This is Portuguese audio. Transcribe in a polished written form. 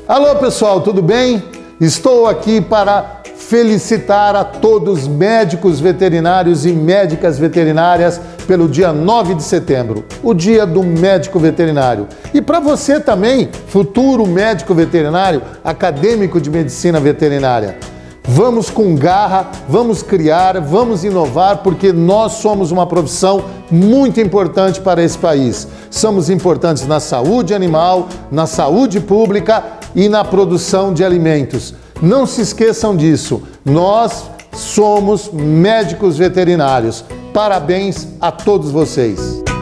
Alô pessoal, tudo bem? Estou aqui para felicitar a todos os médicos veterinários e médicas veterinárias pelo dia 9 de setembro, o dia do médico veterinário. E para você também, futuro médico veterinário, acadêmico de medicina veterinária. Vamos com garra, vamos criar, vamos inovar, porque nós somos uma profissão muito importante para esse país. Somos importantes na saúde animal, na saúde pública e na produção de alimentos. Não se esqueçam disso, nós somos médicos veterinários. Parabéns a todos vocês!